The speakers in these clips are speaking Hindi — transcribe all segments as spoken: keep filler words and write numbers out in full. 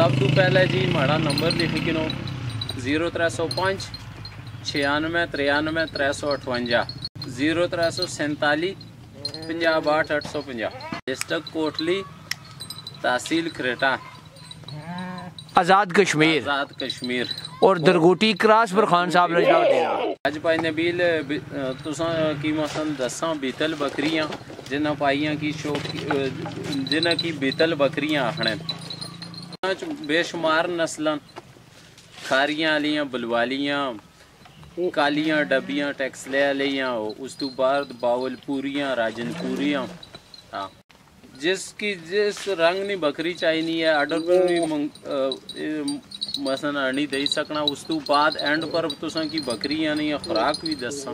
सब तो पहले जी माड़ा नंबर लिख गिनो जीरो त्रै सौ पाँच छियानवे त्रियानवे त्रै सौ अठवंजा जीरो त्रै सौ सैंताली पंजाह बाहठ अठ सौ पंजाह। डिस्ट्रिक्ट कोटली, तहसील खरेटा, आज़ाद कश्मीर आज़ाद कश्मीर। और दरगोटी क्रॉस पर खान साहब ने जवाब देना। अज भाई नबील तुसां की मसन दसां बीतल बकरियां जिन्हां पाइयां की शौक जिन्हां की बीतल बकरियां आखने बेशुमार नस्लां खारियां आलियां, बलवालियां, कालियां डबियां, टैक्सले आलियां, उस तो बाद बावलपुरियां, राजनपुरियां। हाँ, जिसकी जिस रंग नी बकरी चाहिए है आर्डर पर भी मसन आनी दे सकना। उस तो बाद एंड पर तुसां की बकरियां नहीं खुराक भी दसा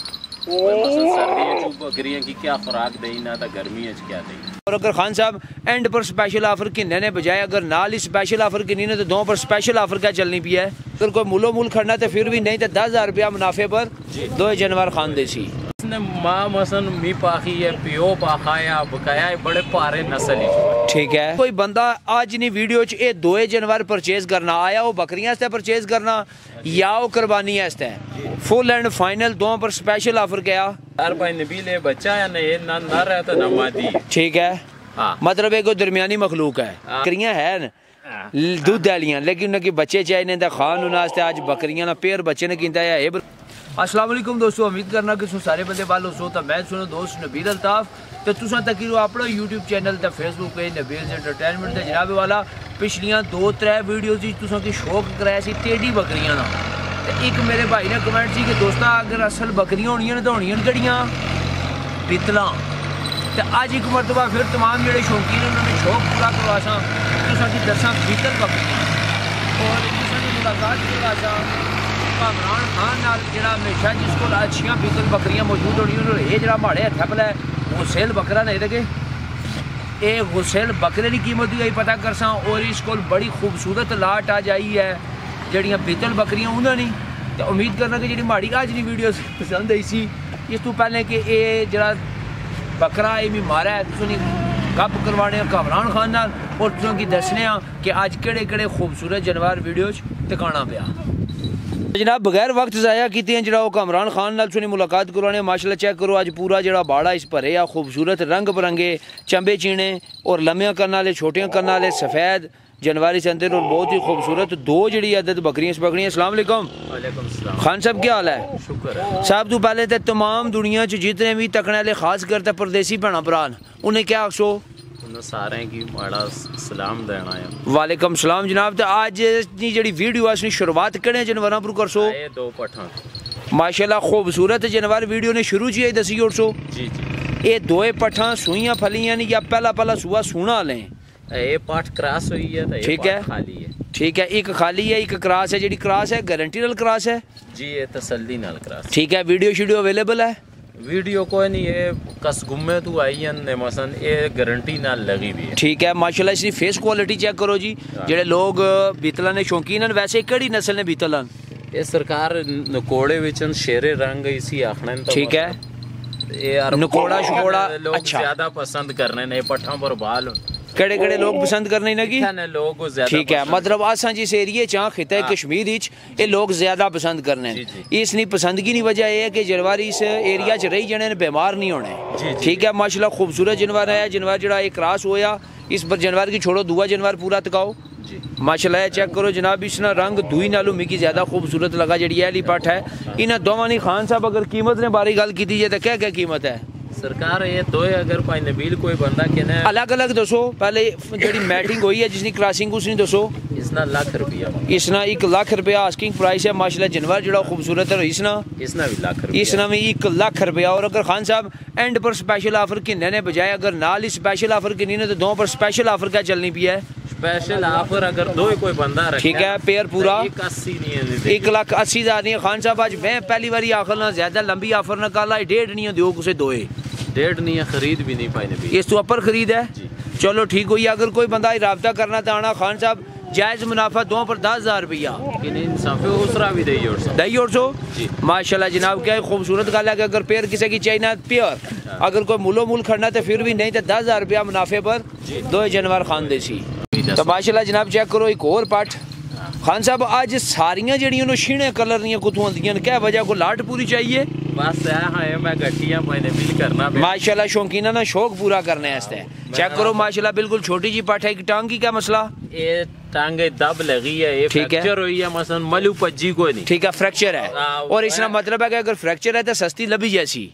मसन सर्दियों च बकरियां की क्या खुराक देई ना तो गर्मियों च क्या देई। और अगर खान साहब एंड पर स्पेशल ऑफर किन्ने ने बजाय अगर नाल ही स्पेशल ऑफर किन्नी ने तो दो पर स्पेशल ऑफर क्या चलनी पी है। अगर कोई मूलो मूल खड़ना तो फिर भी नहीं तो दस हजार रुपया मुनाफे पर दो जानवर खान दे सी। इसने माँ मसन मी पाखी है, पियो पाखाया बकाया है, बड़े पारे नस्ल ही। ठीक है, कोई बंदा आज नी वीडियो च ये दोए जानवर परचेज करना आया वो बकरियां से परचेज करना या वो कुर्बानी है फुल एंड फाइनल दो पर स्पेशल ऑफर क्या यार भाई नबील है बच्चा या नहीं ना ना रहता ना मादी। ठीक है, हाँ। मतलब एक दरमियानी मखलूक है। बकरियां है न दूध वालियां लेकिन उनके बच्चे चाहिए था खान उन्हें आज बकरियां ना पेयर बच्चे ने किया है। अस्सलाम वालेकुम दोस्तों, उम्मीद करना कि सारे बंदे बालो सो तो मैं सुनो दोस्त नबील अल्ताफ तो तुसा तक अपना यूट्यूब चैनल तो फेसबुक पेज नबील एंटरटेनमेंट जनाब वाला पिछलियां दो त्रै वीडियो तुसा की शौक कराया सी टेढ़ी बकरियां ना। एक मेरे भाई ने कमेंट सी कि दोस्तों अगर असल बकरियां होनियां तो होनियां कड़ियां बीतलां। तो अज एक मरतबा फिर तमाम जो शौकीन उन्होंने शौक पूरा करवासा तुसा की दसा बीतल बकरियां और तुसा की मुलाकात करवासा इमरान खान नाल जिहड़ा हमेशा जिसको अच्छियां बीतल बकरियां मौजूद होनी ये जरा माड़े हत्था भला गुसेल बकरा नहीं लगे ये गुसेल बकरे की कीमत भी पता करसा और इसको बड़ी खूबसूरत लाट आ जाई है जड़ियाँ बीतल बकरियां उन्होंने तो उम्मीद करना कि जी माड़ी अज की वीडियो पसंद आई सी। इस तो पहले कि ये जरा बकरा ये भी मारा है तुम गप करवाने इमरान खान नाल और तुम की दसने कि अज केड़े केड़े खूबसूरत जानवर वीडियो टिकाना पिया। जनाब बगैर वक्त जाया की जो इमरान खान नाल सुनी मुलाकात करवाने माशाल्लाह चेक करो अज पूरा जो बाड़ा इस भरे आ खूबसूरत रंग बिरंगे चंबे चीने और लम्बिया करने वाले छोटिया करने वाले सफ़ेद जानवर इस अंदर और बहुत ही खूबसूरत दो जी अदद बकरियां बकरियां। अस्सलाम वालेकुम खान साहब क्या हाल है? शुक्र है साहब तो पहले तो तमाम दुनिया च जितने भी तकने वाले खास करते परदेसी भैन भरा उन्हें क्या आखो सारे की बड़ा सलाम देना है। वालेकुम सलाम जनाब। तो आज की जी वीडियो असली शुरुआत किहड़े जानवरों पर करसो? दो पठां माशाल्लाह खूबसूरत जानवर वीडियो ने शुरू च ही दसी उठसो। जी जी ये दोए पठां सूइयां फलियां या पहला पहला सूआ सूना लें ये पाठ क्रॉस हुई है तो ठीक है खाली है। ठीक है, एक खाली है एक क्रॉस है। जी क्रॉस है गारंटी नाल क्रॉस है जी ये तसल्ली नाल क्रॉस। ठीक है, वीडियो शीडियो अवेलेबल है? वीडियो कोई नहीं है कस गुम्मे तू आई ने मसन ये गारंटी नाल लगी भी है। ठीक है माशाल्लाह इसकी फेस क्वालिटी चेक करो जी। जेडे लोग बीतला ने शौकीन हैं वैसे केड़ी नस्ल ने बीतला ये सरकार नकोड़े विचन शेरे रंग इसी आखने तो ठीक है ये नकोड़ा शकोड़ा लोग अच्छा ज्यादा पसंद करने ने पठा पर बाल केड़े केड़े लोग पसंद करने लगी लोग ज्यादा ठीक है मतलब असा जिस एरिए च खिता कश्मीर ये लोग ज्यादा पसंद करने इसनी पसंदगी की वजह यह है कि जानवर इस एरिया च रही जाने बीमार नहीं होने। ठीक है माशाल्लाह खूबसूरत जानवर है। जानवर जो एक क्रॉस होया इस पर जानवर की छोड़ो दूआ जानवर पूरा तकाओ माशाल्लाह चेक करो जनाब इसना रंग दुई नालों मिगी ज्यादा खूबसूरत लगा जी एली पठ है। इन्होंने दोवां की खान साहब अगर कीमत ने बारी गल की जाए तो क्या क्या कीमत है? सरकार ये दो अगर भाई नबील कोई बंदा कहना अलग अलग दसो पहले जी मैटिंग हुई है जिसकी क्रॉसिंग उसने दसो। इसना लाख रुपया इसना एक लाख रुपया आस्किंग प्राइस है माशाल्लाह जानवर जो खूबसूरत है इसना इसना भी लाख रुपया इसना भी एक लाख रुपया। और अगर खान साहब एंड पर स्पेशल ऑफर किन्ने ने बजाय अगर नाल ही स्पेशल ऑफर किन्नी ने तो दो पर स्पेशल ऑफर क्या चलनी पी है? स्पेशल ऑफर अगर दो कोई बंदा ठीक है पेयर पूरा एक अस्सी नहीं है एक लाख अस्सी हजार नहीं है। खान साहब आज मैं पहली बारी आखिर ना ज्यादा लंबी ऑफर ना काला डेढ़ नहीं दो कुछ दोए डेढ़ नहीं है खरीद भी नहीं पाई नबी इस तो अपर खरीद है। चलो ठीक हुई अगर कोई बंदा राब्ता करना तो आना खान साहब जायज मुनाफा दो पर दस हजार रुपया भी दही और सो माशाल्लाह जनाब क्या खूबसूरत गल है कि अगर पेयर किसी की चाहिए ना पेयर अगर कोई मूलो मूल खड़ना तो फिर भी नहीं तो दस हजार रुपया मुनाफे पर दो जानवर खान देसी। दस। तो माशाल्लाह जनाब चेक करो एक और पट खान साहब आज सारियां जड़ियां शीणे कलर दियां कुत्थों आंदियां क्या वजह को लाट पूरी चाहिए बस है मैं गड्डियां मैंने बिल करना माशाल्लाह शौकीना ना शौक पूरा करने वास्ते चेक करो माशाल्लाह बिल्कुल छोटी जी पट है एक टांग की क्या मसला ये टांगे दब लगी है ये फ्रैक्चर हुई है मसलन मलू पज्जी को नहीं ठीक है फ्रैक्चर है और इसका मतलब है कि अगर फ्रैक्चर है तो सस्ती लभी जैसी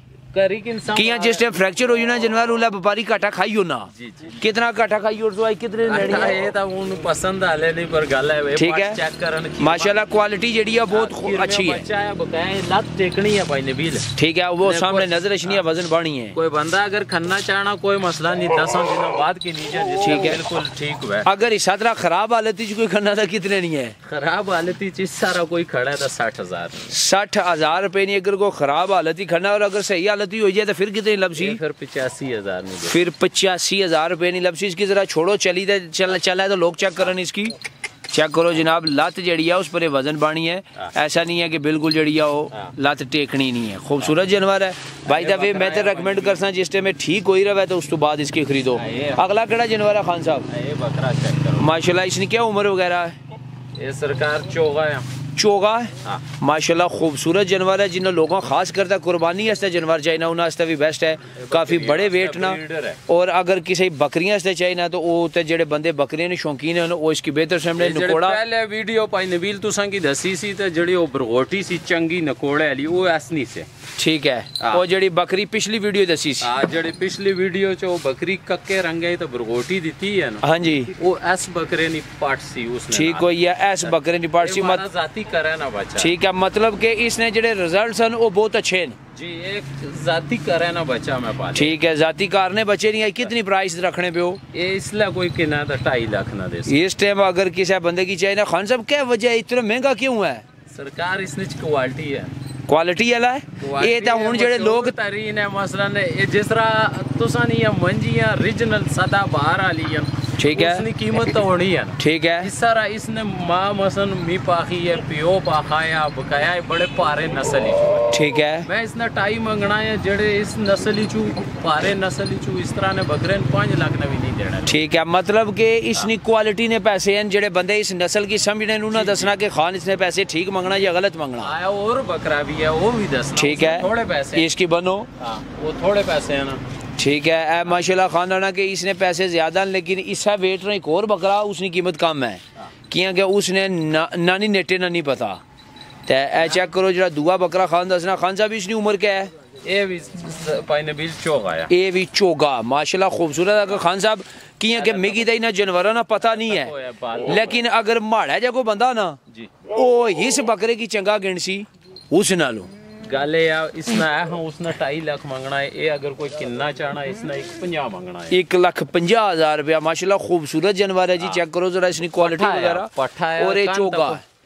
किया जिस टाइम फ्रैक्चर हो ना जनवर उला व्यापारी घाटा खाइयो ना कितना घाटा खाइयो तो कितने लेनी है ये तो उन पसंद आले नहीं पर गल है ठीक है चेक करन माशाल्लाह क्वालिटी जेडी है बहुत अच्छी है बच्चा है बकाए लत टेकनी है भाई नबील ठीक है वो सामने नजर रखनी है वजन बढ़नी है कोई बंदा अगर खन्ना चाहना कोई मसला नहीं दस दिनों बाद के नीचे ठीक है बिल्कुल ठीक है अगर इस तरह खराब हालत कोई खन्ना था कितने नहीं है खराब हालत चीज सारा कोई खड़ा है तो साठ हजार साठ हजार रुपए नहीं अगर कोई खराब हालत ही खन्ना और अगर सही हालत ही हो जाए तो फिर कितनी लपसी फिर पचासी हजार में फिर पचासी हजार रुपए नहीं लपसी इसकी जरा छोड़ो चली तो चल चला है तो लोग चेक करन इसकी चेक करो जनाब लत जड़ी है उस पर वजन बानी है ऐसा नहीं है कि बिल्कुल जड़ी है वो लत टेकनी नहीं है खूबसूरत जानवर है भाई दा वे मैं तो रेकमेंड करसा जिस टाइम ठीक हो ही रहा है तो उस तो बाद इसकी खरीदो अगला केड़ा जानवर है खान साहब ये बकरा चेक करो माशाल्लाह इसकी क्या उम्र वगैरह है ये सरकार चोगा है चोगा है माशाल्लाह खूबसूरत जानवर है जिन्हें लोगों खास करता कुर्बानी वास्ते जानवर चाहिए उन्हें भी बेस्ट है काफ़ी बड़े वेट ना और अगर किसी बकरियां वास्ते चाहिए ना तो वो तो जेडे बंदे बकरियां ने शौकीन है वो इसकी बेहतर समझे नकोड़ा पहले वीडियो पाई नबील तुसा की दसी सी तो जड़ी वो बरगोटी सी चंगी नकोड़े वाली वो ऐसनी से ठीक है वो जड़ी बकरी पिछली वीडियो दसी सी हां जड़ी पिछली वीडियो च बकरी कक्के रंगे तो बरगोटी दी है ना हां जी वो एस बकरे नी पाट सी उसने ठीक हो या एस बकरे नी पाट सी मत जाती करे ना बच्चा ठीक है मतलब कि इसने जेडे रिजल्ट्स हैं वो बहुत अच्छे हैं जी एक जाती करे ना बच्चा मैं पाले ठीक है जाती कारने बच्चे नहीं है कितनी प्राइस रखने पे हो ये इसलिए कोई किना था ढाई लाख ना दे इस टाइम अगर किसी बंदे की चाहिए ना खान साहब क्या वजह है इतना महंगा क्यों है सरकार इसने क्वालिटी है क्वालिटी वाला है ये तो हुन जेडे लोग तरीन है मसलन ये जिस तरह तुसा नहीं है मंजियां ओरिजिनल सदा बाहर वाली है ठीक है उसकी कीमत तो होनी है ठीक है इस तरह इसने माँ मसन मी पाखी है पियो पाखाया बकाया बड़े पारे नस्ल ठीक है मैं इसने टाई मंगना है जड़े इस नस्ल चू पारे नस्ल चू इस तरह ने बकरे पांच लाख ने भी नहीं देना ठीक है मतलब कि इसनी क्वालिटी ने पैसे हैं जेडे बंदे इस नस्ल की समझने उन्हें दसना कि खान इसने पैसे ठीक मंगना या गलत मंगना आया और बकरा भी है वो भी दसना ठीक है थोड़े पैसे इसकी बनो वो थोड़े पैसे है ना ठीक है माशाल्लाह खानदाना के इसने पैसे ज्यादा लेकिन इसका वेट एक और बकरा उसकी कीमत कम है किया कि उसने ना, नानी नेटे ना नहीं पता तो ए चेक करो जरा दुआ बकरा खान दसना खान साहब इसकी उम्र क्या है ये भी पाइनबिल चोगा है ये भी चोगा माशाल्लाह खूबसूरत अगर खान साहब किया कि मिगी तो इन्हें जानवर ना पता नहीं है लेकिन अगर माड़ा जा कोई बंदा ना वो इस बकरे की चंगा गिनसी उस नालों गल इसने उसने ढाई लाख मंगना है ये अगर कोई किन्ना चाहना इसने एक पंजा मंगना है एक लाख पंजा हजार रुपया माशाल्लाह खूबसूरत जानवर है जी चेक करो जरा इसकी क्वालिटी वगैरह और ये चोगा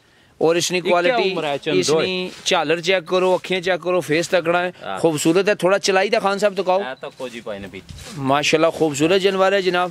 और इसकी क्वालिटी इसकी झालर चेक करो अखियां चेक करो फेस तकड़ा है खूबसूरत है थोड़ा चलाई था खान साहब तो कहो माशाल्लाह खूबसूरत जानवर है जनाब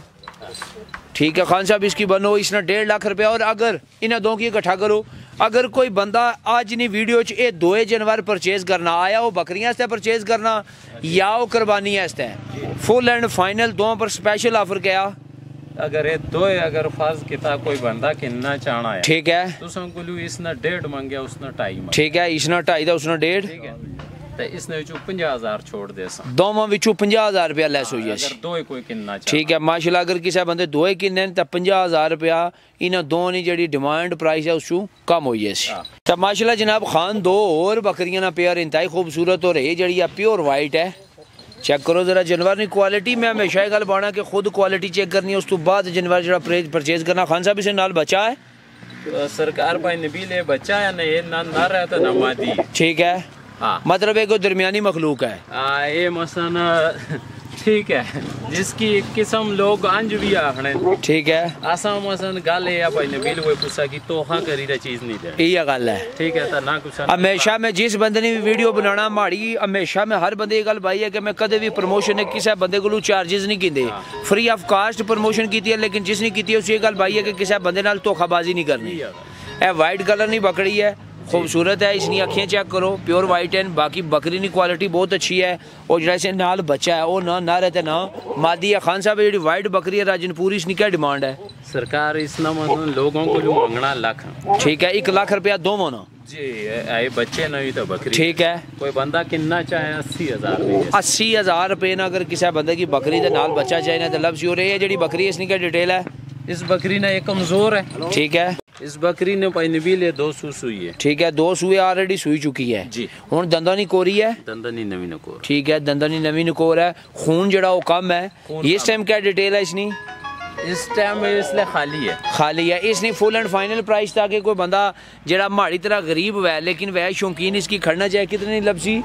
ठीक है खान साहब इसकी बनो इसने डेढ़ लाख रुपया और अगर इन्हें दो की इकट्ठा करो अगर कोई बंदा आज नहीं वीडियो च ये दोए जानवर परचेज करना आया वो बकरियां से परचेज करना या वो कुर्बानी है फुल एंड फाइनल दो पर स्पेशल ऑफर क्या अगर ये दो अगर फर्ज किता कोई बंदा किन्ना चाहना है ठीक है तो संकुलू इसने डेढ़ मांगया उसने ढाई ठीक है इसने ढाई था उसने डेढ़ ठीक है तो इसने विचों पचास हजार छोड़ दे सा दोवां विचों पचास हजार रुपया लैस होई है अगर दो कोई किन्ना चाहे ठीक है माशाल्लाह अगर किसी बंदे दो ही किन्ने तो पचास हजार रुपया इन्हें दो नी जी डिमांड प्राइस है उसू कम होई है तो माशाल्लाह जनाब खान दो और बकरियां ना पेयर इंतहाई खूबसूरत और ये जी प्योर वाइट है चेक करो जरा जानवर की क्वालिटी में हमेशा ये गल पाना कि खुद क्वालिटी चेक करनी है उस तो बाद जानवर जो परचेज करना खान साहब इसे नाल बचा है तो सरकार भाई नबील बच्चा है ना ये ना ना रहता ना मादी ठीक है हाँ मतलब एक दरमियानी मखलूक है आ, ये मसन ठीक है जिसकी एक किस्म लोग अंज भी आखने ठीक है आसा मसन गल है भाई नबील वो पूछा कि तोखा करी दा चीज नहीं दे ये गल है ठीक है तो ना कुछ हमेशा मैं जिस बंदे ने भी वीडियो बनाना माड़ी हमेशा मैं हर बंदे गल भाई है कि मैं कदे भी प्रमोशन ने किसी बंदे को चार्जेस नहीं कीते फ्री ऑफ कास्ट प्रमोशन की है लेकिन जिसने की उस ये गल भाई है कि किसी बंदे नाल धोखाबाजी नहीं करनी ए वाइट कलर नहीं बकड़ी है खूबसूरत है, इसकी अखियाँ चेक करो, प्योर वाइट है। बाकी बकरी की क्वालिटी बहुत अच्छी है और जो इसे नाल बच्चा है वो ना ना रहता ना मादी है। खान साहब जी वाइट बकरी है राजनपुरी, इसकी क्या डिमांड है? सरकार इसना मतलब लोगों को जो मंगना लाख, ठीक है, एक लाख रुपया दो मोनो जी। आए बच्चे नहीं तो बकरी, ठीक है। कोई बंदा कितना चाहे अस्सी हजार में, अस्सी हजार रुपये ना अगर किसी बंदे की बकरी के नाल बच्चा चाहे ना तो लफ्ज हो रही है। जी बकरी इसकी क्या डिटेल है? इस बकरी ने एक कमजोर है, ठीक है। इस बकरी ने पहले ले दो सू सुई है, ठीक है, दो सूए ऑलरेडी सुई चुकी है जी। हुन दंदा नहीं कोरी है, दंदा नहीं नवी नकोर, ठीक है, दंदा नहीं नवी नकोर है। खून जड़ा वो कम है। इस टाइम क्या डिटेल है इसकी? इस टाइम इसलिए खाली है, खाली है। इसने फुल एंड फाइनल प्राइस ताकि कोई बंदा जरा माड़ी तरह गरीब है लेकिन वह शौकीन इसकी खड़ना चाहे कितनी लपसी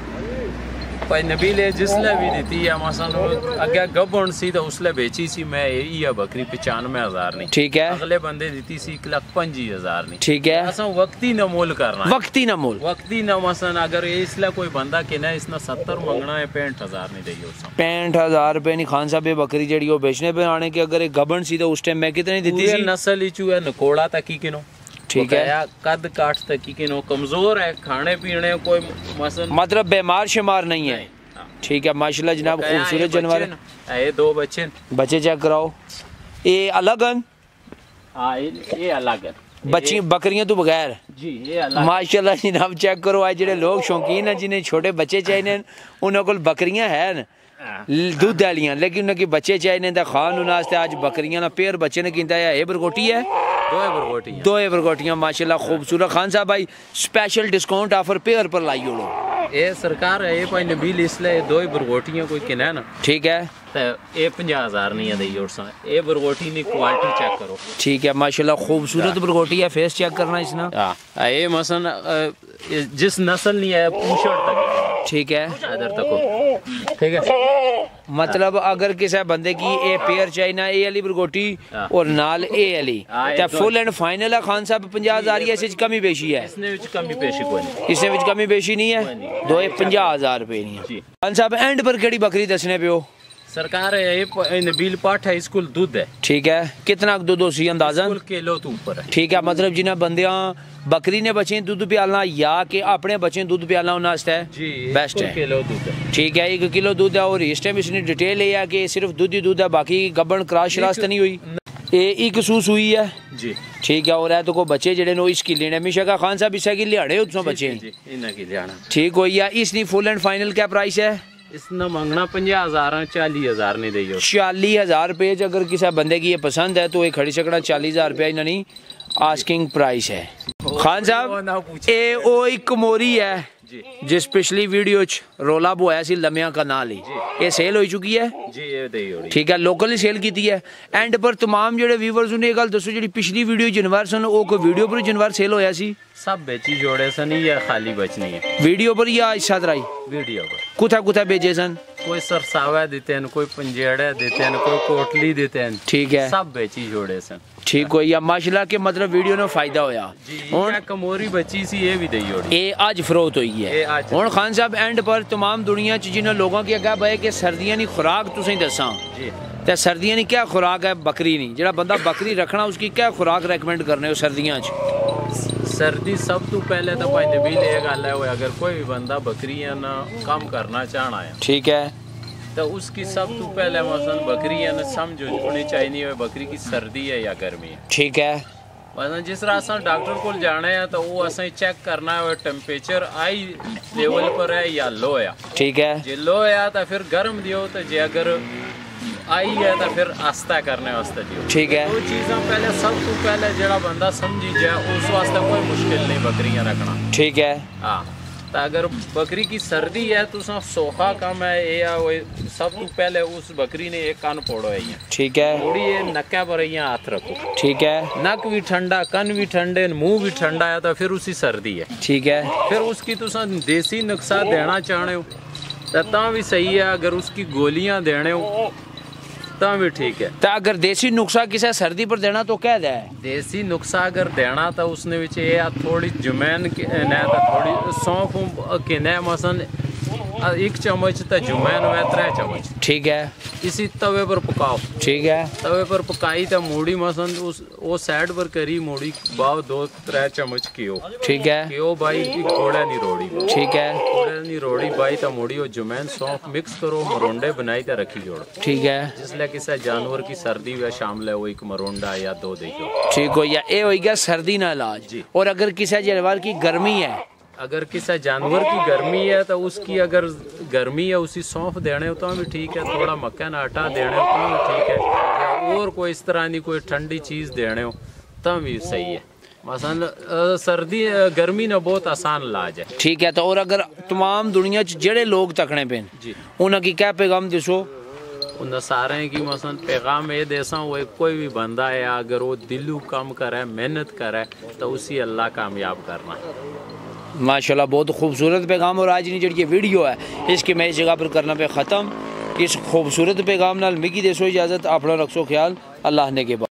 भाई नबी ले जिसले भी दी है मसन अगे गबन सी तो उसले बेची सी मैं ये बकरी पचानवे हजार नहीं, ठीक है। अगले बंदे दी सी एक लाख पंजी हजार नहीं, ठीक है। असा वक्ती न मोल करना, वक्ती न मोल, वक्ती न मसन अगर इसले कोई बंदा के ना इसने सत्तर मंगना है पैंठ हजार नहीं देगी, पैंठ हजार रुपए नहीं। खान साहब ये बकरी जड़ी वो बेचने पे आने की अगर एक गबन सी तो उस टाइम मैं कितनी दी थी? नस्ल इचू है नकोड़ा तक की किनो, ठीक है, कद काट तक की किनो, कमजोर है, खाने पीने कोई मसन मतलब बीमार शिमार नहीं है, ठीक है। माशाल्लाह जनाब खूबसूरत जानवर है। ये दो बच्चे बच्चे चेक कराओ, ये अलग हैं? हाँ ये अलग है, बच्ची बकरियां तो बगैर जी, ये अलग। माशाल्लाह जनाब चेक करो, आज जेडे लोग शौकीन है जिन्हें छोटे बच्चे चाहिए उन्होंने को बकरियां हैं दूध वालियां लेकिन उनके बच्चे चाहिए तो खान उन्हें आज बकरियां ना पेयर बच्चे ने किंता है। ये बरगोटी है, दो बरगोटियां, दो बरगोटियां माशाल्लाह खूबसूरत। खान साहब भाई स्पेशल डिस्काउंट ऑफर पेयर पर लाई हो ये सरकार है, ये भाई नबील इसलिए दो बरगोटियां कोई किना है ना, ठीक है, तो ये पचास हजार नहीं है दी और सा ये बरगोटी ने क्वालिटी चेक करो, ठीक है। माशाल्लाह खूबसूरत बरगोटी है, फेस चेक करना इसना। हां ये मसन जिस नस्ल नहीं है पूछड़ तक, ठीक है, इधर तक, ठीक है। मतलब अगर किसी बंदे की ए पेयर चाहिए ना ए वाली बरगोटी और नाल ए वाली तो फुल एंड फाइनल है खान साहब पचास हजार या इसमें कमी पेशी है? इसने विच कमी पेशी कोई नहीं, इसने विच कमी पेशी नहीं है, दो पचास हजार रुपए नहीं है। खान साहब एंड पर केड़ी बकरी दसने पे हो? सरकार है ये नबील पाठ है, स्कूल दूध है, ठीक है। कितना दूध सी अंदाजा? किलो तो ऊपर है, ठीक है। मतलब जिन्हें बंदियां बकरी ने बच्चे दूध पियालना या कि अपने बच्चे दूध पियालना उन्हें बेस्ट है, किलो दूध है, ठीक है, एक किलो दूध है। और इस टाइम इसने डिटेल है कि सिर्फ दूध ही दूध है, बाकी गबन क्रॉस शरास तो नहीं हुई, ये एक सूस हुई है जी, ठीक है। और है तो को बच्चे जेडे नो इसकी लेने हमेशा का खान साहब इसकी लिहाड़े उसमें बच्चे ठीक हो या इसनी फुल एंड फाइनल क्या प्राइस है? इसने मंगना पंजा हजार चालीस हजार नहीं दे, चालीस हजार रुपये। अगर किसी बंदे की ये पसंद है तो ये खड़ी सकना चालीस हजार रुपया इन्होंने आस्किंग प्राइस है। खान साहब ए ओ एक मोरी है जिस पिछली वीडियो च रोला बोया सी लम्या का नाल ही ये सेल हो चुकी है जी, ये दे ठीक है, लोकल ही सेल की है। एंड पर तमाम जेडे व्यूअर्स ने गल दसो जी पिछली वीडियो जानवर सन वो कोई वीडियो पर जानवर सेल होया सी? सब बेची जोड़े सन या खाली बचनी है वीडियो पर या इस तरह वीडियो पर कुथा कुथा बेचे सन? कोई सरसावा देते हैं, कोई पंजेड़ा देते हैं, कोई कोटली देते हैं, ठीक है, सब बेची जोड़े सन, ठीक हो या माशाल्लाह के मतलब वीडियो ने फायदा होया। हुन कमोरी बची सी ये भी दई होड़ी ये आज फरोख्त हुई है। हुन खान साहब एंड पर तमाम दुनिया च जिन्हें लोगों की अगा है कि सर्दियां दी खुराक तुसें दसां ते सर्दियां दी क्या खुराक है बकरी नी जेड़ा बंदा बकरी रखना उसकी क्या खुराक रेकमेंड करने हो सर्दियां च? सर्दी सब तो पहले तो भाई नबील ये गल है अगर कोई भी बंदा बकरियां ना कम करना चाहना है, ठीक है, तो उसकी सब तो पहले मसलन बकरियां ना समझ होनी चाहिए बकरी की सर्दी है या गर्मी है, ठीक है। मतलब जिस तरह अस डॉक्टर को जाना है तो वो असें चेक करना है टेम्परेचर हाई लेवल पर है या लो है, ठीक है। जे लो है तो फिर गर्म दियो तो जे अगर आई है तो फिर आस्ता करने वास्ते दियो, ठीक है। वो चीज़ा पहले सब तो पहले जड़ा बंदा समझी जाए उस वास्ते कोई मुश्किल नहीं बकरियां रखना, ठीक है। हाँ तो अगर बकरी की सर्दी है तो सोखा कम है या सब तो पहले उस बकरी ने एक कान पोड़ो है, ठीक है, थोड़ी ये नक्का पर यहाँ हाथ रखो, ठीक है। नक भी ठंडा, कन भी ठंडे, मुंह भी ठंडा है तो फिर उसी सर्दी है, ठीक है। फिर उसकी तुस देसी नुस्खा देना चाहने हो तो भी सही है, अगर उसकी गोलियां देने हो तो भी ठीक है। तो अगर देसी नुस्खा किसी सर्दी पर देना तो क्या है? देसी नुस्खा अगर देना तो उसने विच ये थोड़ी जमैन ने तो थोड़ी सौंफ के ने मसन एक चम्मच तो जुमैन में त्रै चम्मच। ठीक है। इसी तवे पर पकाओ। ठीक है। तवे पर पकाई तो मूड़ी मसन उस वो साइड पर करी मूड़ी बाव दो त्रै चम्मच घियो। ठीक है। घियो भाई घोड़ा नहीं रोड़ी। ठीक है। घोड़ा नहीं रोड़ी भाई तो मूड़ी वो जुमैन सौंफ मिक्स करो, मरोंडे बनाई तो रखी जोड़ो। ठीक है। जिसले किसी जानवर की सर्दी व शामिल है वो एक मरोंडा या दो देखो। ठीक हो या ये हो गया सर्दी ना इलाज जी। और अगर किसी जानवर की गर्मी है, अगर किसी जानवर की गर्मी है तो उसकी अगर गर्मी है उसी सौंफ देने हो तो भी ठीक है, थोड़ा मक्का ना आटा देने हो तो भी ठीक है, या और कोई इस तरह की कोई ठंडी चीज़ देने हो तो भी सही है। मसलन सर्दी गर्मी ना बहुत आसान इलाज है। ठीक है। तो और अगर तमाम दुनिया जेड़े लोग तकने पे जी उन्हें क्या पैगाम दसो? उन सारे की मसलन पैगाम ये देसा वो कोई भी बंदा है अगर वो दिलू कम करे मेहनत करे तो उसी अल्लाह कामयाब करना है। माशाल्लाह बहुत खूबसूरत पैगाम। और आज की जी वीडियो है इसकी मैं इस जगह पर करना पे ख़त्म। इस खूबसूरत पैगाम नाल मिगी देसो इजाज़त, अपना रखो ख्याल, अल्लाह ने के बाद।